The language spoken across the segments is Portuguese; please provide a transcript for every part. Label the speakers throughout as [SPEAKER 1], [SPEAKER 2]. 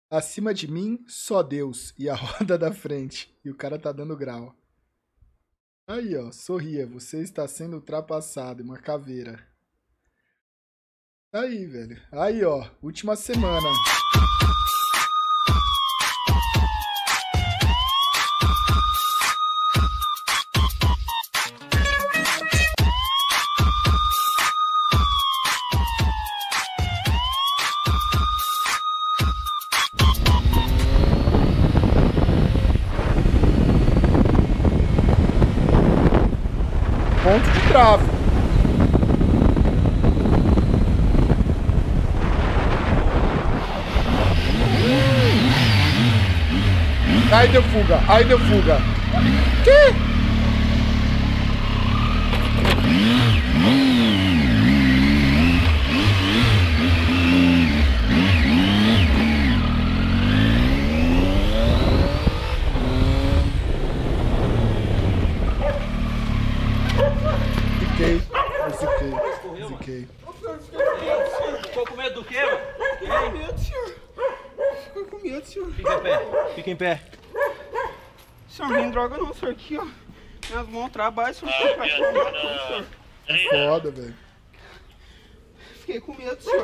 [SPEAKER 1] Acima de mim, só Deus e a roda da frente. E o cara tá dando grau. Aí, ó, sorria, você está sendo ultrapassado, uma caveira. Aí, velho. Aí, ó, última semana. Ponto de trave. Aí deu fuga, aí deu fuga. Que? Ziquei.
[SPEAKER 2] Ficou com medo do quê, mano?
[SPEAKER 3] Fiquei com medo, senhor. Fiquei com medo, senhor.
[SPEAKER 2] Fica em pé. Fica em pé.
[SPEAKER 3] Senhor, não tem droga não, senhor. Aqui, ó. Minhas mãos trabalham, senhor. Senhor.
[SPEAKER 1] É foda, velho.
[SPEAKER 3] Fiquei com medo, senhor.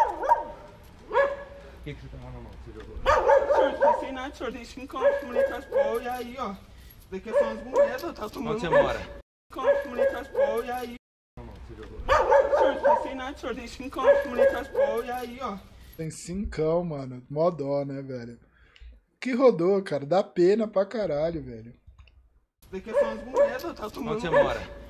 [SPEAKER 2] O que você tá na mão? Você jogou?
[SPEAKER 3] Senhor, não sei nada, senhor. Tem 5 anos que mulher transpol e aí, ó. Daqui são as mulheres, ó. Tá tomando.
[SPEAKER 2] Onde você mora?
[SPEAKER 3] 5 anos que mulher transpol e aí.
[SPEAKER 2] Você jogou?
[SPEAKER 3] Senhor, não sei nada, senhor. Tem 5 anos que mulher transpol e aí, ó.
[SPEAKER 1] Tem 5, mano. Mó dó, né, velho? Que rodou, cara. Dá pena pra caralho, velho.
[SPEAKER 3] Daqui são as mulheres, ó. Tá tomando.
[SPEAKER 2] Onde você mora?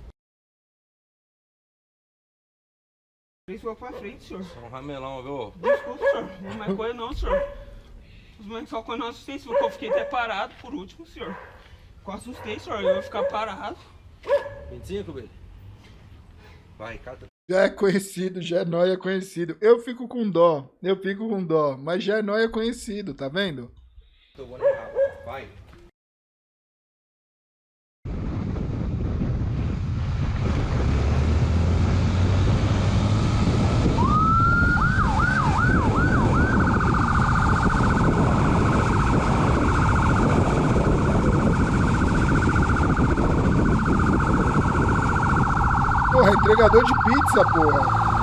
[SPEAKER 3] 3 vou pra frente, senhor.
[SPEAKER 2] Um ramelão, viu?
[SPEAKER 3] Desculpa, senhor. Não é coisa não, senhor. Os moleques só quando eu assustei, senhor, que eu fiquei até parado por último, senhor. Eu assustei, senhor, eu ia ficar parado.
[SPEAKER 2] 25, Billy? Vai, cata.
[SPEAKER 1] Já é conhecido, já é nóia conhecido. Eu fico com dó, mas já é nóia conhecido, tá vendo?
[SPEAKER 2] Tô bom rápido. Vai.
[SPEAKER 1] Porra, entregador de pizza, porra.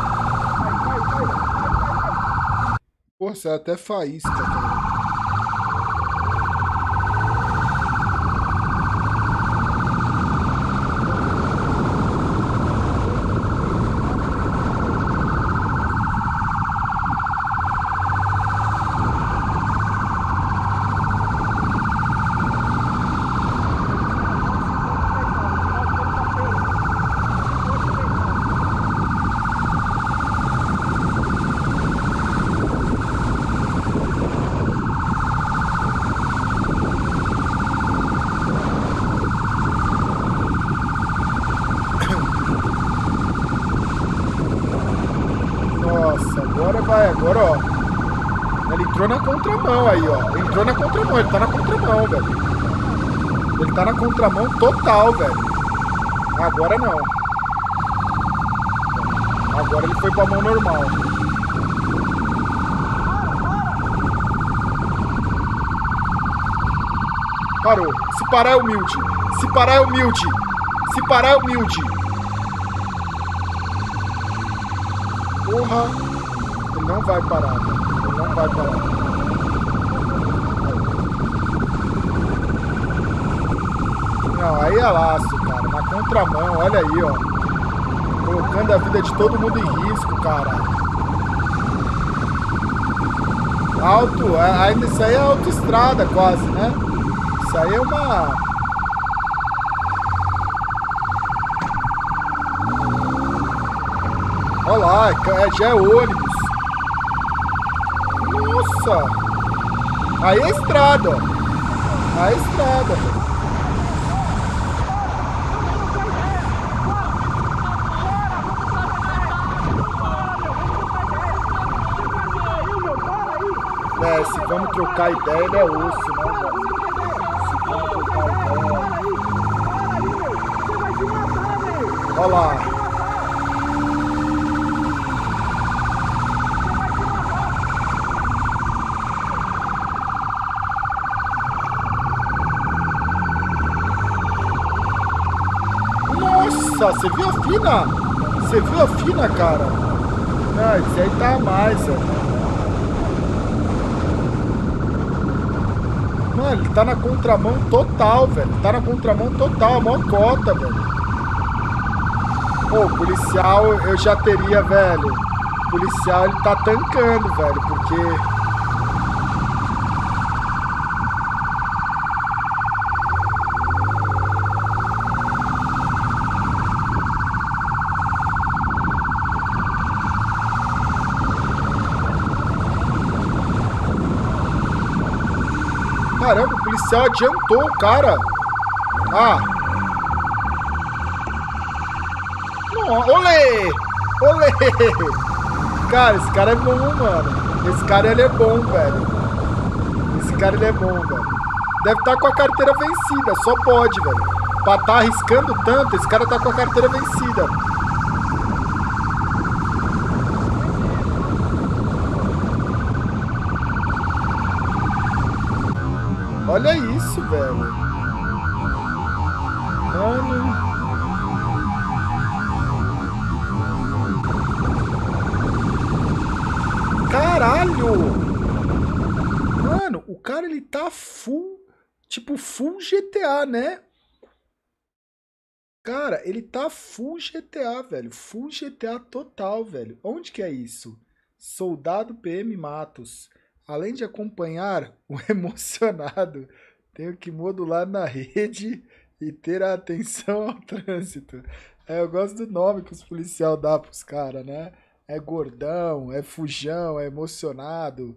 [SPEAKER 1] Porra, você é até faísca, cara. Agora, ó. Ele entrou na contramão aí, ó. Entrou na contramão, ele tá na contramão, velho. Ele tá na contramão total, velho. Agora não. Agora ele foi pra mão normal. Parou. Se parar é humilde. Se parar é humilde. Se parar é humilde. Porra. Ele não vai parar, velho. Ele não vai parar. Não, aí é laço, cara. Na contramão, olha aí, ó. Colocando a vida de todo mundo em risco, cara. Alto, isso aí é autoestrada quase, né? Isso aí é uma... Olha lá, já é ônibus. Nossa! Aí é estrada, ó. Aí é estrada, velho. É, se vamos trocar ideia, ele é osso, né, velho? Se vamos trocar ideia... Olha lá. isso, ó. Você viu a fina? Você viu a fina, cara? Não, esse aí tá a mais, velho. Mano, ele tá na contramão total, velho. Tá na contramão total, a maior cota, velho. Pô, o policial eu já teria, velho. O policial, ele tá tancando, velho, porque... Caramba, o policial adiantou o cara. Ah. Não, olê! Olê! Cara, esse cara é bom, mano. Esse cara, ele é bom, velho. Esse cara, ele é bom, velho. Deve estar com a carteira vencida, só pode, velho. Pra tá arriscando tanto, esse cara tá com a carteira vencida. Olha isso, velho. Mano. Caralho! Mano, o cara, ele tá full... Tipo, full GTA, né? Cara, ele tá full GTA, velho. Full GTA total, velho. Onde que é isso? Soldado PM Matos. Além de acompanhar o emocionado, tenho que modular na rede e ter a atenção ao trânsito. Eu gosto do nome que os policiais dão pros caras, né? É gordão, é fujão, é emocionado.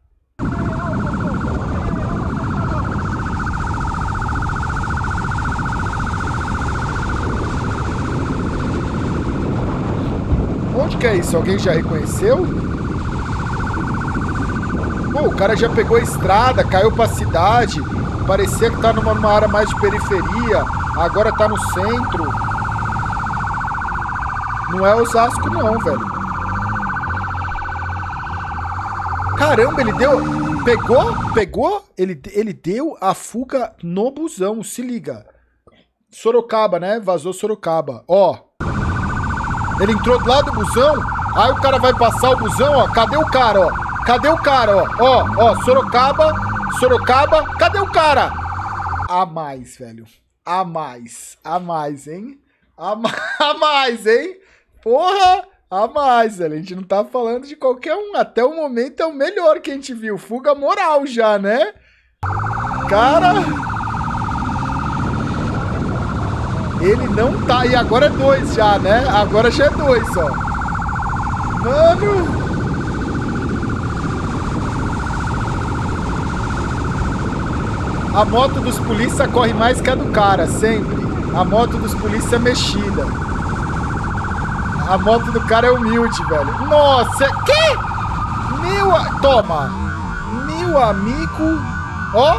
[SPEAKER 1] Onde que é isso? Alguém já reconheceu? Pô, o cara já pegou a estrada, caiu pra cidade, parecia que tá numa área mais de periferia, agora tá no centro. Não é Osasco não, velho. Caramba, ele deu... Pegou? Ele deu a fuga no busão, se liga. Sorocaba, né? Vazou Sorocaba. Ó. Ele entrou do lado do busão, aí o cara vai passar o busão, ó. Cadê o cara, ó? Cadê o cara, ó? Ó, Sorocaba, cadê o cara? A mais, velho. A mais, hein? A mais, hein? Porra, a mais, velho. A gente não tá falando de qualquer um. Até o momento é o melhor que a gente viu. Fuga moral já, né? Cara... Ele não tá... E agora é 2 já, né? Agora já é 2, ó. Mano... A moto dos polícia corre mais que a do cara, sempre. A moto dos polícia é mexida. A moto do cara é humilde, velho. Nossa, que? Toma. Meu amigo. Ó.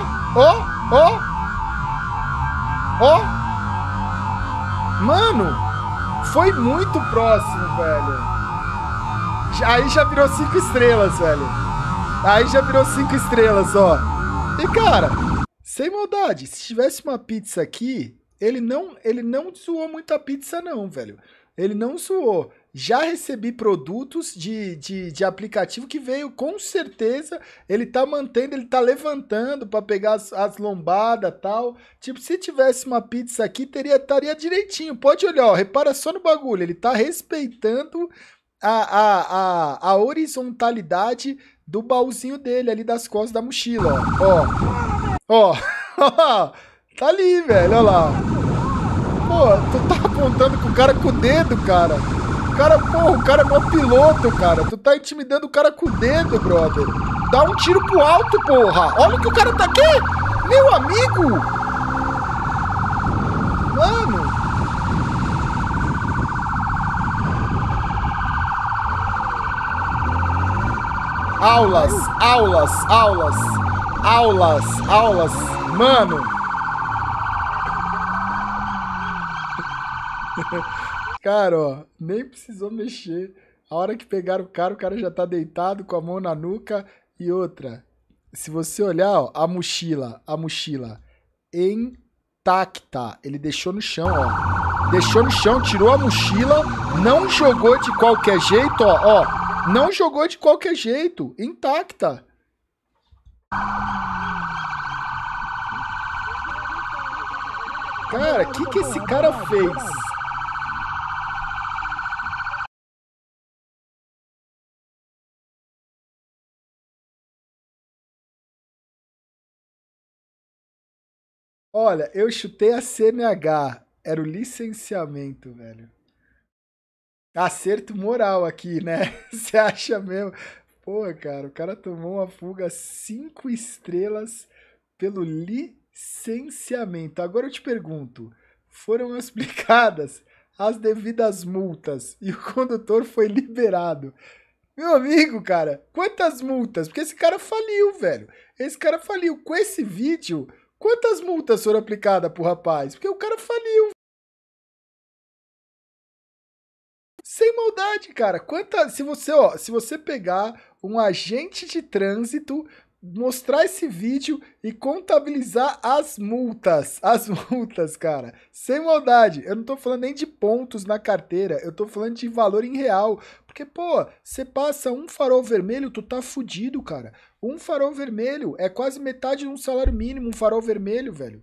[SPEAKER 1] Mano, foi muito próximo, velho. Aí já virou 5 estrelas, velho. Aí já virou 5 estrelas, ó. E, cara... Sem maldade, se tivesse uma pizza aqui, ele não zoou muito a pizza não, velho. Ele não zoou. Já recebi produtos de aplicativo que veio, com certeza, ele tá mantendo, ele tá levantando pra pegar as lombadas e tal. Tipo, se tivesse uma pizza aqui, estaria direitinho. Pode olhar, ó, repara só no bagulho, ele tá respeitando a horizontalidade do baúzinho dele ali das costas da mochila, ó. Ó, tá ali, velho, olha lá. Pô, tu tá apontando com o cara com o dedo, cara. O cara, porra, o cara é mó piloto, cara. Tu tá intimidando o cara com o dedo, brother. Dá um tiro pro alto, porra. Olha o que o cara tá aqui. Meu amigo. Mano. Aulas, mano. Cara, ó, nem precisou mexer. A hora que pegaram o cara já tá deitado com a mão na nuca. E outra, se você olhar, ó, a mochila intacta. Ele deixou no chão, ó. Deixou no chão, tirou a mochila, não jogou de qualquer jeito, ó. Não jogou de qualquer jeito, intacta. Cara, o que esse cara fez? Olha, eu chutei a CNH. Era o licenciamento, velho. Acerto moral aqui, né? Você acha mesmo? Pô, cara, o cara tomou uma fuga 5 estrelas pelo licenciamento. Agora eu te pergunto, foram explicadas as devidas multas e o condutor foi liberado? Meu amigo, cara, quantas multas? Porque esse cara faliu, velho. Esse cara faliu. Com esse vídeo, quantas multas foram aplicadas pro rapaz? Porque o cara faliu. Sem maldade, cara. Se você pegar um agente de trânsito, mostrar esse vídeo e contabilizar as multas, cara. Sem maldade. Eu não tô falando nem de pontos na carteira, eu tô falando de valor em real. Porque, pô, você passa um farol vermelho, tu tá fudido, cara. Um farol vermelho é quase metade de um salário mínimo, um farol vermelho, velho.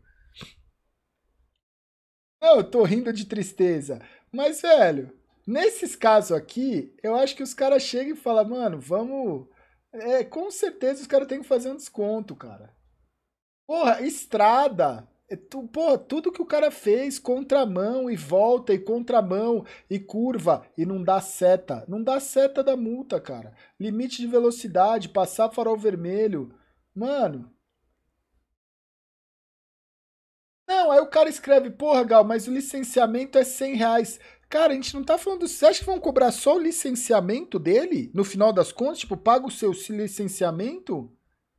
[SPEAKER 1] Não, eu tô rindo de tristeza. Mas, velho, nesses casos aqui, eu acho que os caras chegam e falam, mano, vamos... com certeza os caras têm que fazer um desconto, cara. Porra, estrada. Porra, tudo que o cara fez, contramão e volta, e contramão, e curva, e não dá seta. Não dá seta da multa, cara. Limite de velocidade, passar farol vermelho. Mano... Não, aí o cara escreve, porra, Gal, mas o licenciamento é R$100. Cara, a gente não tá falando... Você acha que vão cobrar só o licenciamento dele? No final das contas, tipo, paga o seu licenciamento?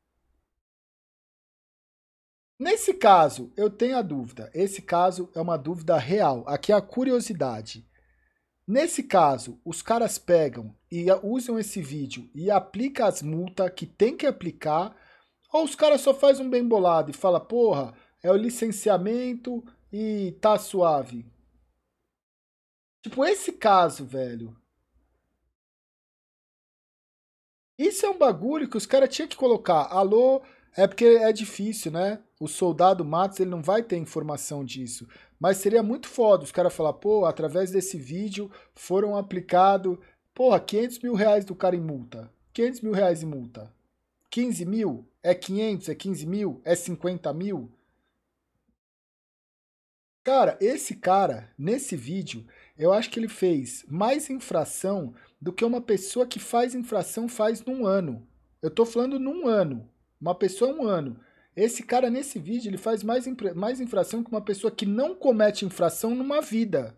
[SPEAKER 1] Nesse caso, eu tenho a dúvida. Esse caso é uma dúvida real. Aqui é a curiosidade. Nesse caso, os caras pegam e usam esse vídeo e aplicam as multas que tem que aplicar, ou os caras só fazem um bem bolado e falam, porra, é o licenciamento e tá suave. Tipo, esse caso, velho. Isso é um bagulho que os caras tinham que colocar. Alô, é porque é difícil, né? O soldado Matos, ele não vai ter informação disso. Mas seria muito foda os caras falar, pô, através desse vídeo foram aplicados, porra, R$500 mil do cara em multa. R$500 mil em multa. 15 mil? É 500? É 15 mil? É 50 mil? Cara, esse cara, nesse vídeo, eu acho que ele fez mais infração do que uma pessoa que faz infração faz num ano. Eu tô falando num ano. Uma pessoa um ano. Esse cara, nesse vídeo, ele faz mais infração que uma pessoa que não comete infração numa vida.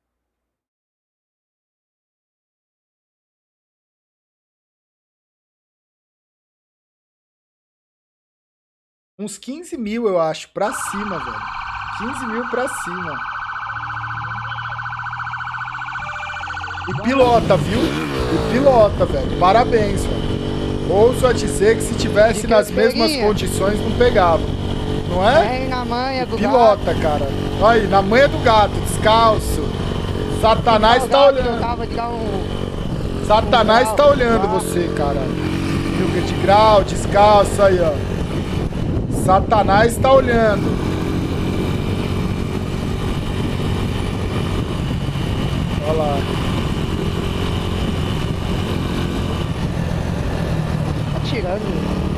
[SPEAKER 1] Uns 15 mil, eu acho, pra cima, velho. 15 mil pra cima. E pilota, viu? E pilota, velho. Parabéns, velho. Ouso a dizer que se tivesse nas mesmas condições, não pegava. Não é?
[SPEAKER 4] É na manha do
[SPEAKER 1] pilota,
[SPEAKER 4] gato.
[SPEAKER 1] cara. Aí, na manha do gato, descalço. Satanás tá olhando. Satanás tá olhando você, cara. Milga de grau, descalço aí, ó. Satanás tá olhando. Olha lá.
[SPEAKER 4] Tá tirando.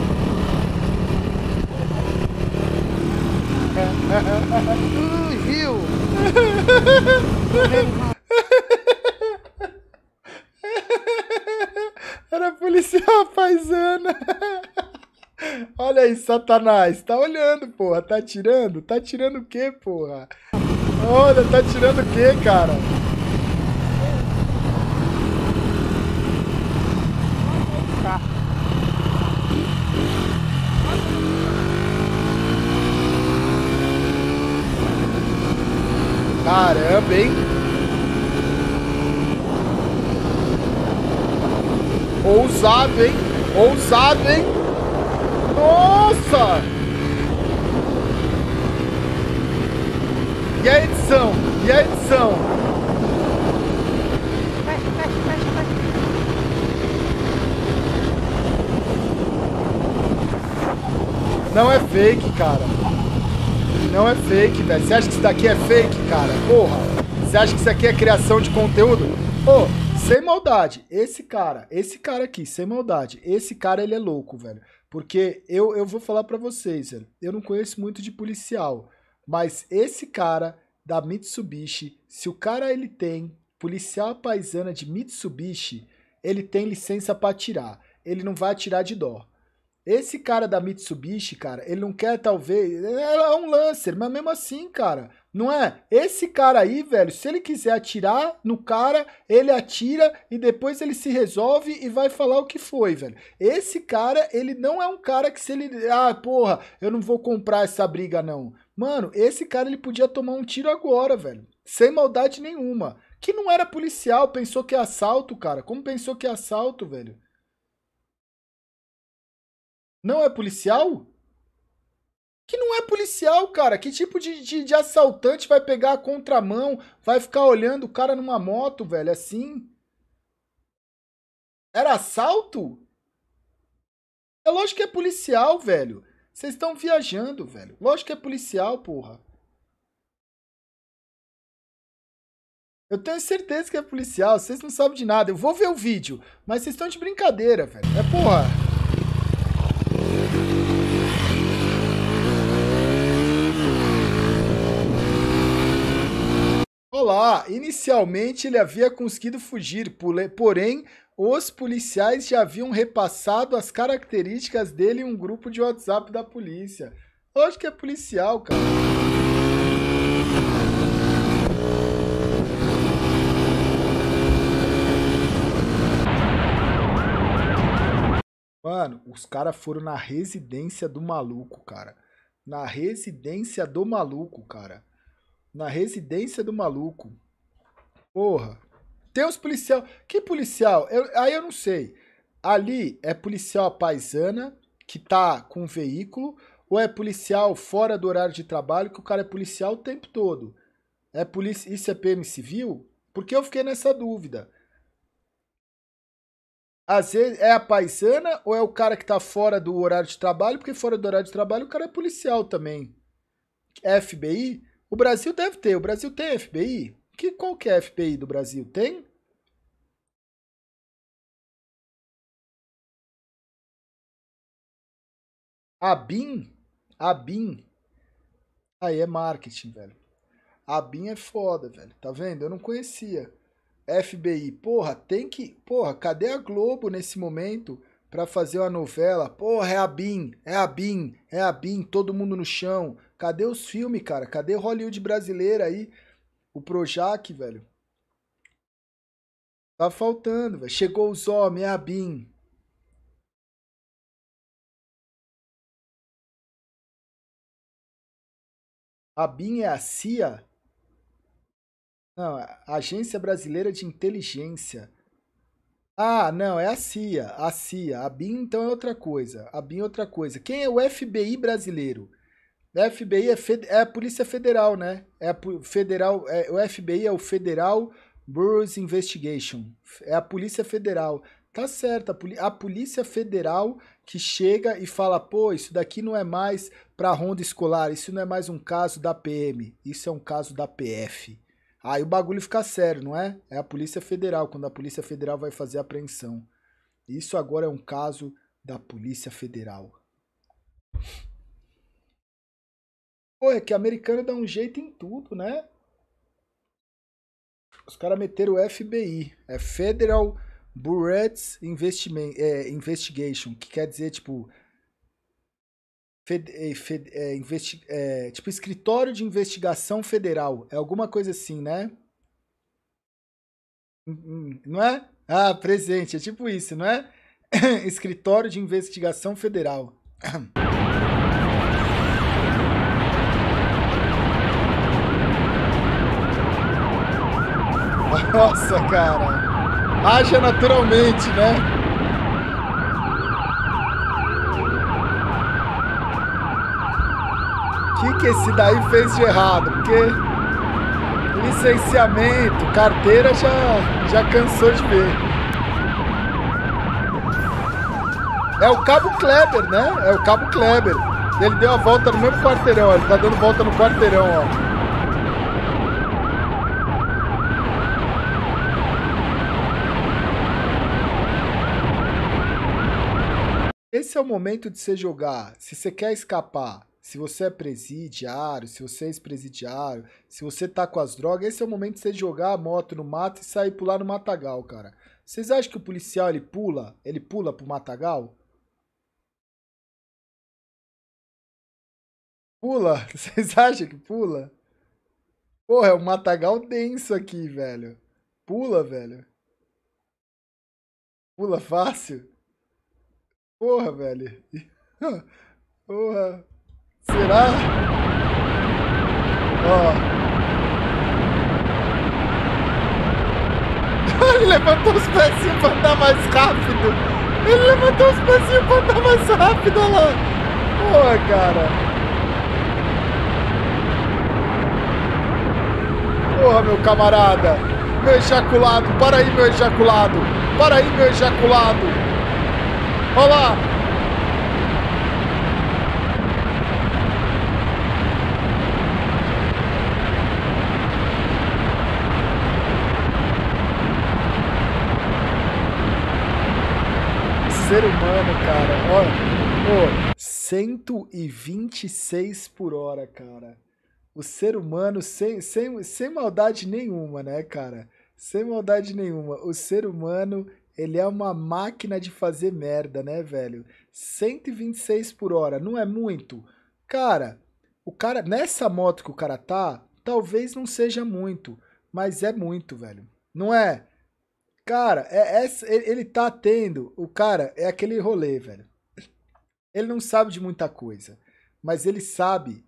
[SPEAKER 4] Viu?
[SPEAKER 1] Era policial paisana. Olha aí, Satanás. Tá olhando, porra. Tá tirando? Tá tirando o quê, porra? Olha, tá tirando o quê, cara? Caramba, hein? Ousado, hein? Ousado, hein? Nossa! E a edição? E a edição? Não é fake, cara. Não é fake, velho. Você acha que isso daqui é fake, cara? Porra. Você acha que isso aqui é criação de conteúdo? Ô, sem maldade. Esse cara aqui, sem maldade. Esse cara, ele é louco, velho. Porque eu vou falar pra vocês, velho. Eu não conheço muito de policial. Mas esse cara da Mitsubishi, se o cara, ele tem policial paisana de Mitsubishi, ele tem licença pra atirar. Ele não vai atirar de dó. Esse cara da Mitsubishi, cara, ele não quer, talvez... É um Lancer, mas mesmo assim, cara, não é? Esse cara aí, velho, se ele quiser atirar no cara, ele atira e depois ele se resolve e vai falar o que foi, velho. Esse cara, ele não é um cara que se ele... Ah, porra, eu não vou comprar essa briga, não. Mano, esse cara, ele podia tomar um tiro agora, velho. Sem maldade nenhuma. Que não era policial, pensou que é assalto, cara. Como pensou que é assalto, velho? Não é policial? Que não é policial, cara. Que tipo de assaltante vai pegar a contramão, vai ficar olhando o cara numa moto, velho, assim? Era assalto? É lógico que é policial, velho. Vocês estão viajando, velho. Lógico que é policial, porra. Eu tenho certeza que é policial. Vocês não sabem de nada. Eu vou ver o vídeo, mas vocês estão de brincadeira, velho. É porra. Olá, inicialmente ele havia conseguido fugir, porém os policiais já haviam repassado as características dele em um grupo de WhatsApp da polícia. Lógico que é policial, cara. Mano, os caras foram na residência do maluco, cara. Na residência do maluco, cara. Na residência do maluco. Porra. Tem os policial. Que policial? Aí eu não sei. Ali é policial paisana que tá com veículo ou é policial fora do horário de trabalho que o cara é policial o tempo todo? É polícia, isso é PM civil? Porque eu fiquei nessa dúvida. Às vezes é a paisana ou é o cara que tá fora do horário de trabalho? Porque fora do horário de trabalho o cara é policial também. FBI? O Brasil deve ter. O Brasil tem FBI? Qual que é a FBI do Brasil? Tem? A BIM? A BIM? Aí é marketing, velho. A BIM é foda, velho. Tá vendo? Eu não conhecia. FBI. Porra, tem que... Porra, cadê a Globo nesse momento pra fazer uma novela? Porra, é a BIM. É a BIM. É a BIM. Todo mundo no chão. Cadê os filmes, cara? Cadê Hollywood brasileira aí? O Projac, velho. Tá faltando, velho. Chegou os homens, é a BIM. A BIM é a CIA? Não, a Agência Brasileira de Inteligência. Ah, não, é a CIA. A CIA. A BIM, então, é outra coisa. A BIM é outra coisa. Quem é o FBI brasileiro? O FBI é a Polícia Federal, né? O FBI é o Federal Bureau of Investigation. É a Polícia Federal. Tá certo, a Polícia Federal que chega e fala, pô, isso daqui não é mais pra ronda escolar, isso não é mais um caso da PM, isso é um caso da PF. Aí o bagulho fica sério, não é? É a Polícia Federal, quando a Polícia Federal vai fazer a apreensão. Isso agora é um caso da Polícia Federal. Pô, é que americano dá um jeito em tudo, né? Os caras meteram o FBI. É Federal Bureau of Investigation. Que quer dizer, tipo... tipo, escritório de investigação federal. É alguma coisa assim, né? Não é? Ah, presente. É tipo isso, não é? Escritório de investigação federal. Nossa, cara. Haja naturalmente, né? O que esse daí fez de errado? Porque licenciamento, carteira já cansou de ver. É o Cabo Kleber, né? É o Cabo Kleber. Ele deu a volta no mesmo quarteirão, ó. Ele tá dando volta no quarteirão, ó. Esse é o momento de você jogar. Se você quer escapar, se você é presidiário, se você é ex-presidiário, se você tá com as drogas, esse é o momento de você jogar a moto no mato e sair pular no matagal, cara. Vocês acham que o policial, ele pula? Ele pula pro matagal? Pula? Vocês acham que pula? Porra, é um matagal denso aqui, velho. Pula, velho. Pula fácil. Porra, velho. Porra. Será? Ó. Ele levantou os pezinhos pra andar mais rápido. Ele levantou os pezinhos pra andar mais rápido, olha lá. Porra, cara. Porra, meu camarada. Meu ejaculado. Para aí, meu ejaculado. Para aí, meu ejaculado. Olha lá. Ser humano, cara. Olha. Oh, 126 por hora, cara. O ser humano, sem maldade nenhuma, né, cara? Sem maldade nenhuma. O ser humano, ele é uma máquina de fazer merda, né, velho? 126 por hora, não é muito? Cara, o cara, nessa moto que o cara tá, talvez não seja muito, mas é muito, velho. Não é? Cara, ele tá tendo, o cara é aquele rolê, velho. Ele não sabe de muita coisa, mas ele sabe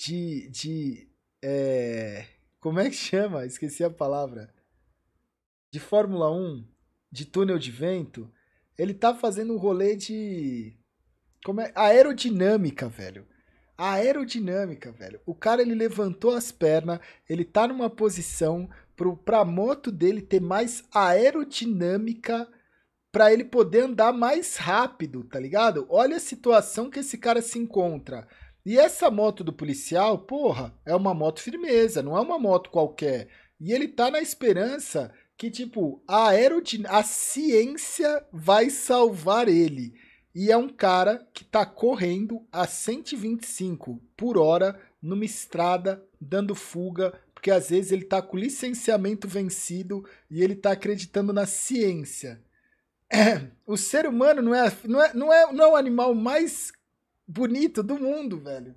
[SPEAKER 1] como é que chama? Esqueci a palavra. De Fórmula 1, de túnel de vento. Ele tá fazendo um rolê de... aerodinâmica, velho. Aerodinâmica, velho. O cara, ele levantou as pernas, ele tá numa posição pra moto dele ter mais aerodinâmica pra ele poder andar mais rápido, tá ligado? Olha a situação que esse cara se encontra. E essa moto do policial, porra, é uma moto firmeza, não é uma moto qualquer. E ele tá na esperança que, tipo, a ciência vai salvar ele. E é um cara que tá correndo a 125 por hora numa estrada, dando fuga, porque às vezes ele tá com licenciamento vencido e ele tá acreditando na ciência. O ser humano não é o animal mais bonito do mundo, velho.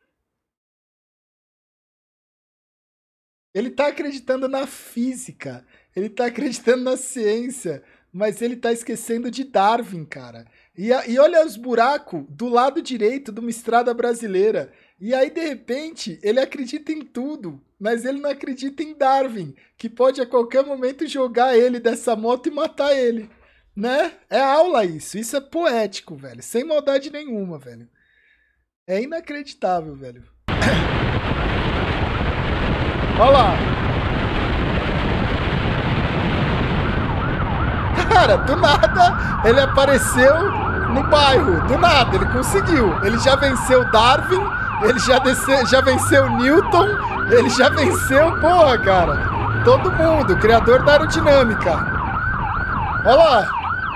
[SPEAKER 1] Ele tá acreditando na física, ele tá acreditando na ciência, mas ele tá esquecendo de Darwin, cara. E olha os buracos do lado direito de uma estrada brasileira. E aí, de repente, ele acredita em tudo, mas ele não acredita em Darwin, que pode a qualquer momento jogar ele dessa moto e matar ele, né? É aula isso. Isso é poético, velho. Sem maldade nenhuma, velho. É inacreditável, velho. Olha lá. Cara, do nada ele apareceu no bairro. Do nada, ele conseguiu. Ele já venceu Darwin, ele já venceu Newton, ele já venceu, porra, cara. Todo mundo, criador da aerodinâmica. Olha lá.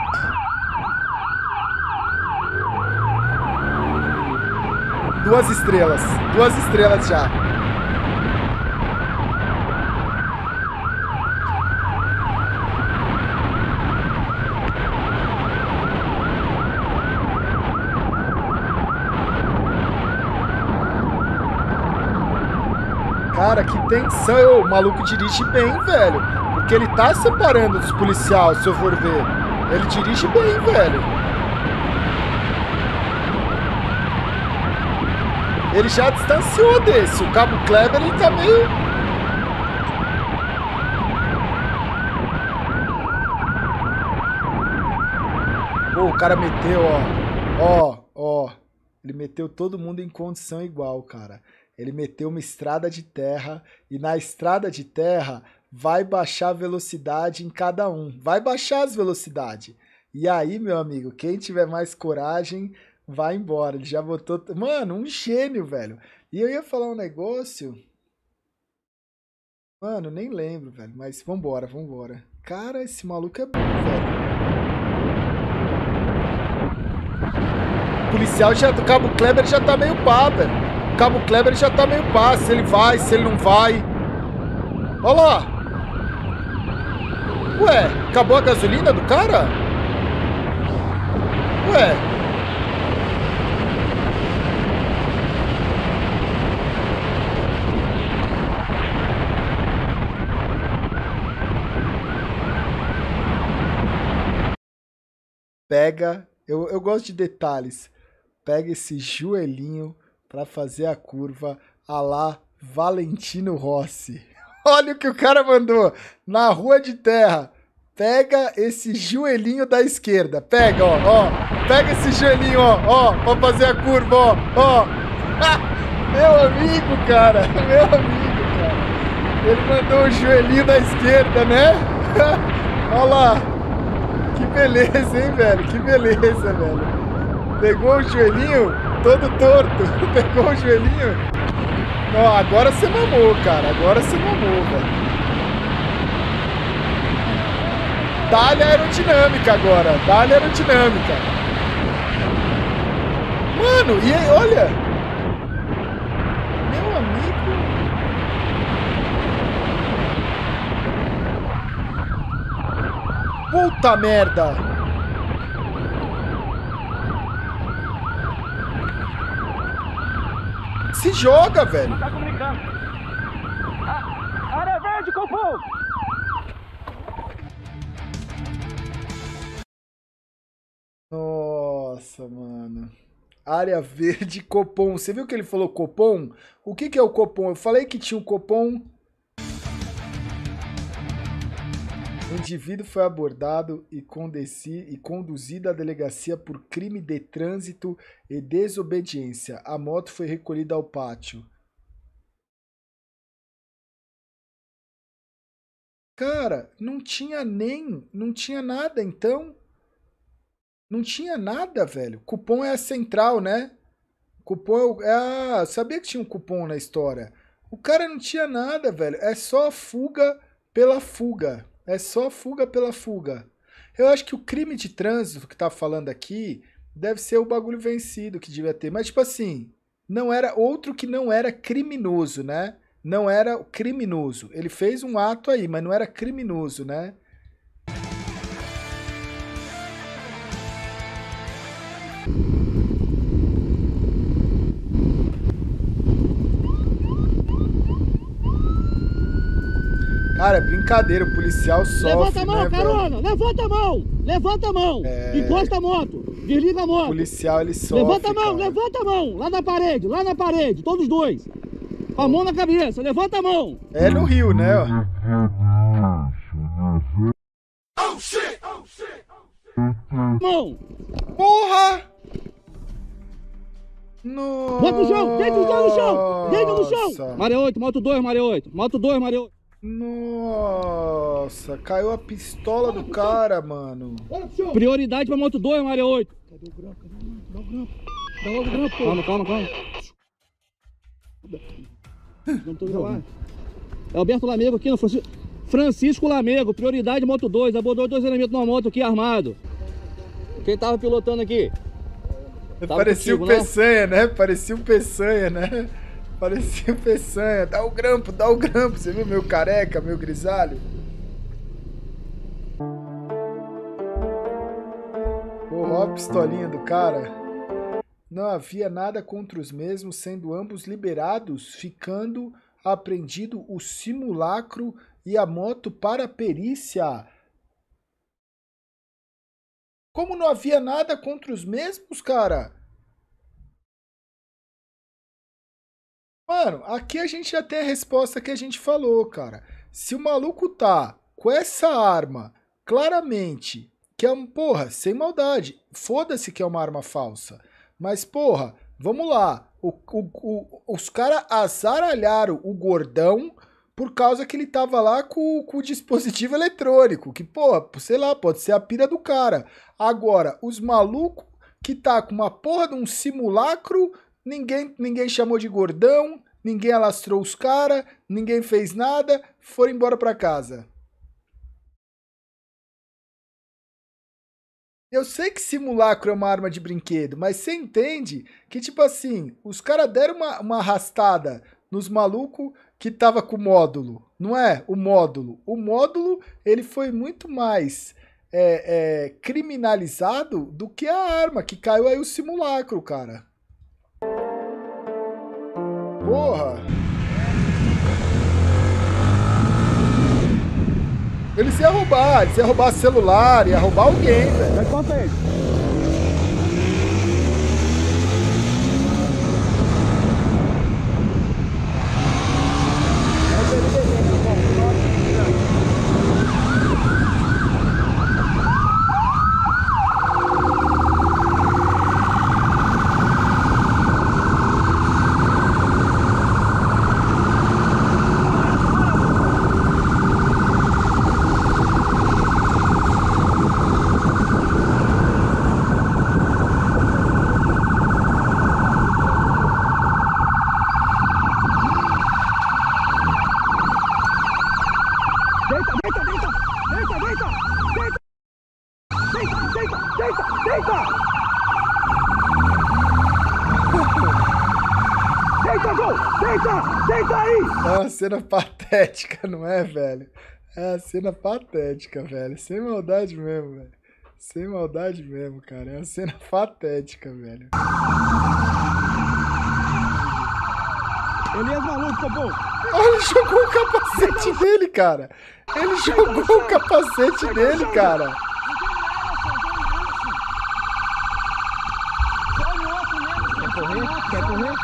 [SPEAKER 1] Duas estrelas já. Cara, que tensão. O maluco dirige bem, velho. Porque ele tá separando dos policiais, se eu for ver. Ele dirige bem, velho. Ele já distanciou desse. O Cabo Kleber, ele tá meio... Pô, o cara meteu, ó. Ó. Ele meteu todo mundo em condição igual, cara. Ele meteu uma estrada de terra e na estrada de terra vai baixar a velocidade em cada um. Vai baixar as velocidades. E aí, meu amigo, quem tiver mais coragem, vai embora. Ele já botou... Mano, um gênio, velho. E eu ia falar um negócio... Mano, nem lembro, velho. Mas vambora, vambora. Cara, esse maluco é bom, velho. O policial já... O Cabo Kleber já tá meio pá, velho. O Cabo Kleber já tá meio pá. Se ele vai, se ele não vai. Olha lá. Ué, acabou a gasolina do cara? Ué. Pega, eu gosto de detalhes. Pega esse joelhinho pra fazer a curva a lá Valentino Rossi. Olha o que o cara mandou na rua de terra. Pega esse joelhinho da esquerda. Pega, ó. Pega esse joelhinho, ó, pra fazer a curva, ó. Meu amigo, cara. Meu amigo, cara. Ele mandou o joelhinho da esquerda, né? Olha lá. Que beleza, hein, velho? Que beleza, velho. Pegou o joelhinho todo torto. Pegou o joelhinho. Ó, agora você mamou, cara. Agora você mamou, velho. Dá-lhe aerodinâmica agora. Dá-lhe aerodinâmica. Mano, e aí, olha. Meu amigo. Puta merda. Se joga, velho.
[SPEAKER 3] Tá comunicando. Área verde, Copom!
[SPEAKER 1] Nossa, mano. Área verde, Copom. Você viu que ele falou Copom? O que é o Copom? Eu falei que tinha um Copom. O indivíduo foi abordado e conduzido à delegacia por crime de trânsito e desobediência. A moto foi recolhida ao pátio. Cara, não tinha nada então. Não tinha nada, velho. Cupom é a central, né? Cupom é sabia que tinha um cupom na história. O cara não tinha nada, velho. É só fuga pela fuga. É só fuga pela fuga. Eu acho que o crime de trânsito que tá falando aqui deve ser o bagulho vencido que devia ter. Mas, tipo assim, não era outro que não era criminoso, né? Não era criminoso. Ele fez um ato aí, mas não era criminoso, né? Cara, é brincadeira, o policial sofre,
[SPEAKER 5] levanta a mão,
[SPEAKER 1] né,
[SPEAKER 5] carona!
[SPEAKER 1] velho?
[SPEAKER 5] Levanta a mão! Levanta a mão! Encosta a moto! Desliga a moto!
[SPEAKER 1] O policial, ele sofre,
[SPEAKER 5] levanta a mão!
[SPEAKER 1] cara.
[SPEAKER 5] Levanta a mão! Lá na parede, todos dois! Com a mão na cabeça, levanta a mão!
[SPEAKER 1] É no Rio, né, ó.
[SPEAKER 5] Mão!
[SPEAKER 1] Porra! Nossa!
[SPEAKER 5] Bota no chão! Deita os dois no chão! Deita no chão! Maré 8, moto 2, Maré 8! Moto 2, Maré 8!
[SPEAKER 1] Nossa, caiu a pistola do cara, mano.
[SPEAKER 5] Prioridade pra moto 2, Maré 8! Cadê o grampo? Dá o grampo! Dá logo o grampo, pô! Calma! Não tô gravando. É Alberto Lamego aqui no Francisco Lamego, prioridade moto 2, abordou 2 elementos numa moto aqui armado. Quem tava pilotando aqui?
[SPEAKER 1] Parecia o Peçanha, né? Parecia o Peçanha, né? Parecia o Peçanha. Dá o grampo. Você viu meu careca, meu grisalho? Porra, ó a pistolinha do cara. Não havia nada contra os mesmos, sendo ambos liberados, ficando apreendido o simulacro e a moto para a perícia. Como não havia nada contra os mesmos, cara? Mano, aqui a gente já tem a resposta que a gente falou, cara. Se o maluco tá com essa arma, claramente, que é porra, sem maldade, foda-se que é uma arma falsa. Mas, porra, vamos lá. Os caras azaralharam o gordão por causa que ele tava lá com o dispositivo eletrônico. Que, pô, sei lá, pode ser a pira do cara. Agora, os malucos que tá com uma porra de um simulacro, ninguém chamou de gordão, ninguém alastrou os caras, ninguém fez nada, foram embora pra casa. Eu sei que simulacro é uma arma de brinquedo, mas você entende que, tipo assim, os caras deram uma arrastada nos malucos que tava com o módulo, não é? O módulo, ele foi muito mais criminalizado do que a arma, que caiu aí o simulacro, cara. Porra! Eles iam roubar celular, ia roubar alguém, velho.
[SPEAKER 5] Mas conta aí.
[SPEAKER 1] É uma cena patética, não é, velho? É uma cena patética, velho. Sem maldade mesmo, velho. Sem maldade mesmo, cara. É uma cena patética, velho.
[SPEAKER 5] Elias maluco, pô.
[SPEAKER 1] Olha, ele jogou o capacete dele, cara. Ele jogou o capacete dele, cara.
[SPEAKER 5] Quer correr?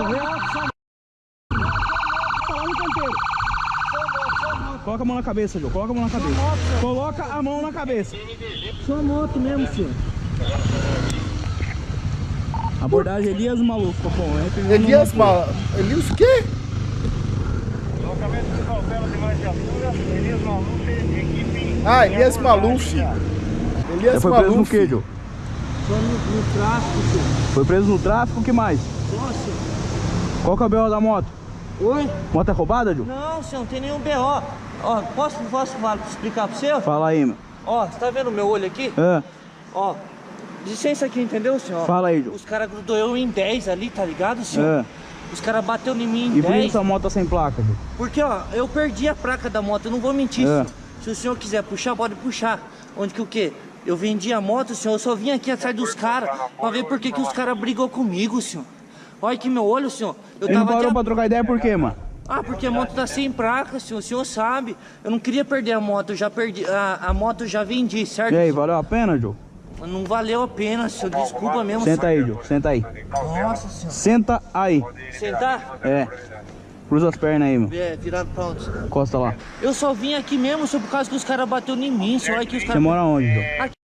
[SPEAKER 5] Coloca a mão na cabeça, João. Coloca a mão na cabeça. Coloca a mão na cabeça.
[SPEAKER 4] Só moto mesmo, senhor.
[SPEAKER 5] Abordagem Elias maluco, Copom.
[SPEAKER 1] Elias o quê? Ah, Elias Maluf. Elias
[SPEAKER 5] foi preso no
[SPEAKER 1] Maluf.
[SPEAKER 5] quê, João?
[SPEAKER 4] Só no tráfico, senhor.
[SPEAKER 5] Foi preso no tráfico, o que mais?
[SPEAKER 4] Nossa.
[SPEAKER 5] Qual que é o BO da moto?
[SPEAKER 4] Oi?
[SPEAKER 5] Moto é roubada, João?
[SPEAKER 4] Não, senhor, não tem nenhum BO. Ó, posso explicar pra você?
[SPEAKER 5] Fala aí, meu.
[SPEAKER 4] Ó, você tá vendo o meu olho aqui?
[SPEAKER 5] É.
[SPEAKER 4] Ó, licença aqui, entendeu, senhor?
[SPEAKER 5] Fala aí, João.
[SPEAKER 4] Os caras grudou eu em 10 ali, tá ligado, senhor?
[SPEAKER 5] É.
[SPEAKER 4] Os caras bateu em mim em
[SPEAKER 5] E por que
[SPEAKER 4] 10.
[SPEAKER 5] essa moto tá sem placa, João?
[SPEAKER 4] Porque, ó, eu perdi a placa da moto, eu não vou mentir,
[SPEAKER 5] É.
[SPEAKER 4] senhor. Se o senhor quiser puxar, pode puxar. Onde que o quê? Eu vendi a moto, senhor, eu só vim aqui atrás dos caras pra ver por que os caras brigou comigo, senhor. Olha aqui meu olho, senhor.
[SPEAKER 5] Ele não parou pra trocar ideia por quê, mano?
[SPEAKER 4] Ah, porque a moto tá sem placa, senhor. O senhor sabe. Eu não queria perder a moto, eu já perdi. A moto eu já vendi, certo?
[SPEAKER 5] E aí, valeu a pena, João?
[SPEAKER 4] Não valeu a pena, senhor. Desculpa mesmo.
[SPEAKER 5] Senta aí, João. Senta aí.
[SPEAKER 4] Nossa, senhor.
[SPEAKER 5] Senta aí.
[SPEAKER 4] Sentar?
[SPEAKER 5] É. Cruza as pernas aí, meu.
[SPEAKER 4] É, virado pra onde, senhor?
[SPEAKER 5] Encosta lá.
[SPEAKER 4] Eu só vim aqui mesmo, senhor, por causa que os caras bateu em mim, senhor. Olha que os
[SPEAKER 5] Você
[SPEAKER 4] caras...
[SPEAKER 5] mora onde, João?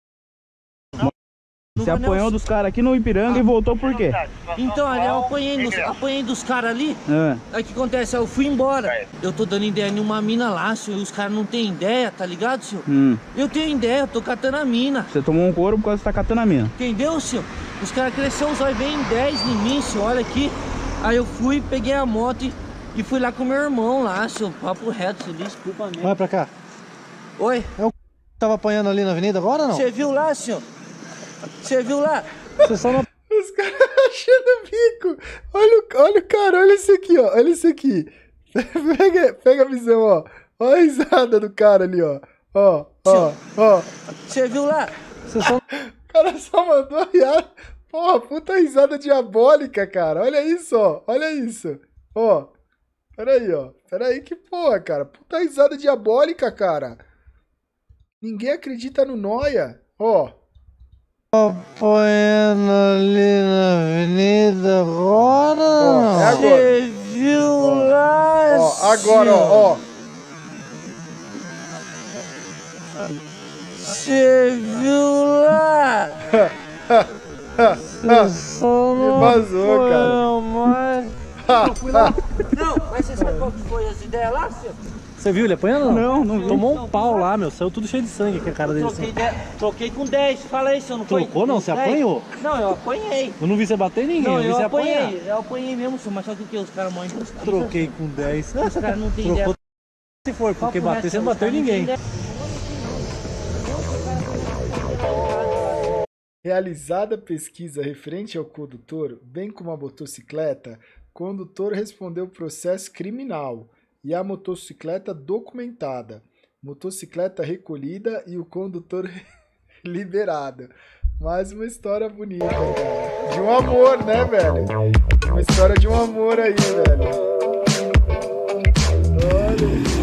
[SPEAKER 5] Você apanhou dos caras aqui no Ipiranga e voltou por quê?
[SPEAKER 4] Então, ali eu apanhei dos caras ali.
[SPEAKER 5] É.
[SPEAKER 4] Aí o que acontece? Eu fui embora. Eu tô dando ideia em uma mina lá, senhor. E os caras não têm ideia, tá ligado, senhor? Eu tenho ideia, eu tô catando a mina.
[SPEAKER 5] Você tomou um couro por causa que você tá catando a mina.
[SPEAKER 4] Entendeu, senhor? Os caras cresceram os olhos bem em 10 em mim, senhor. Olha aqui. Aí eu fui, peguei a moto e fui lá com meu irmão lá, senhor. Papo reto, senhor. Desculpa mesmo.
[SPEAKER 6] Vai pra cá.
[SPEAKER 4] Oi?
[SPEAKER 6] Tava apanhando ali na avenida agora ou não?
[SPEAKER 4] Você viu lá, senhor? Você viu lá?
[SPEAKER 6] Você só não...
[SPEAKER 1] Os caras achando o bico. Olha o cara, olha isso aqui, ó. Olha isso aqui. Pega a visão, ó. Olha a risada do cara ali, ó. Ó.
[SPEAKER 4] Você viu lá?
[SPEAKER 6] Você só...
[SPEAKER 1] O cara só mandou riar. Porra, puta risada diabólica, cara. Olha isso, ó. Olha isso. Ó. Peraí, ó. Peraí, que porra, cara. Puta risada diabólica, cara. Ninguém acredita no Noia. Ó.
[SPEAKER 6] apanhando ali na avenida agora ou não?
[SPEAKER 1] É agora.
[SPEAKER 4] Você viu lá,
[SPEAKER 1] Ó, agora, ó.
[SPEAKER 4] Você viu lá?
[SPEAKER 1] Me vazou, cara.
[SPEAKER 4] Eu fui lá. Não, mas você sabe qual que foi as ideias lá, senhor?
[SPEAKER 5] Você viu ele apanhando?
[SPEAKER 3] Não vi.
[SPEAKER 5] Tomou um pau lá, meu. Saiu tudo cheio de sangue aqui a cara dele.
[SPEAKER 4] Troquei com 10. Fala aí, senhor, não foi?
[SPEAKER 5] Trocou não? Você
[SPEAKER 4] 10?
[SPEAKER 5] apanhou?
[SPEAKER 4] Não, eu apanhei.
[SPEAKER 5] Eu não vi você bater em ninguém,
[SPEAKER 4] Não,
[SPEAKER 5] eu vi
[SPEAKER 4] eu
[SPEAKER 5] você apanhar.
[SPEAKER 4] apanhei. Eu apanhei mesmo, senhor, mas só que o que? Os caras morrem com
[SPEAKER 5] Troquei com 10.
[SPEAKER 4] Os caras não tem ideia.
[SPEAKER 5] Trocou se for, porque bater você não bateu em ninguém.
[SPEAKER 1] Realizada a pesquisa referente ao condutor, bem como a motocicleta, o condutor respondeu processo criminal e a motocicleta documentada, motocicleta recolhida e o condutor liberado. Mais uma história bonita, cara. De um amor, né, velho? Uma história de um amor aí, velho. Olha.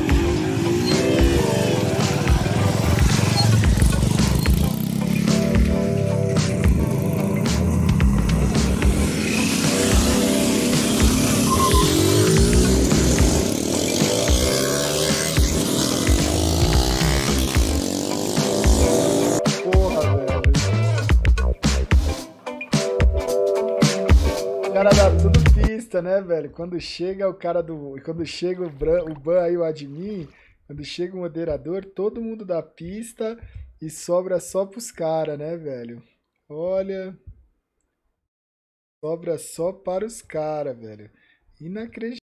[SPEAKER 1] Cara dá tudo pista, né, velho? Quando chega o cara do... Quando chega o ban aí, o admin, quando chega o moderador, todo mundo dá pista e sobra só pros caras, né, velho? Olha... Sobra só para os caras, velho. Inacreditável.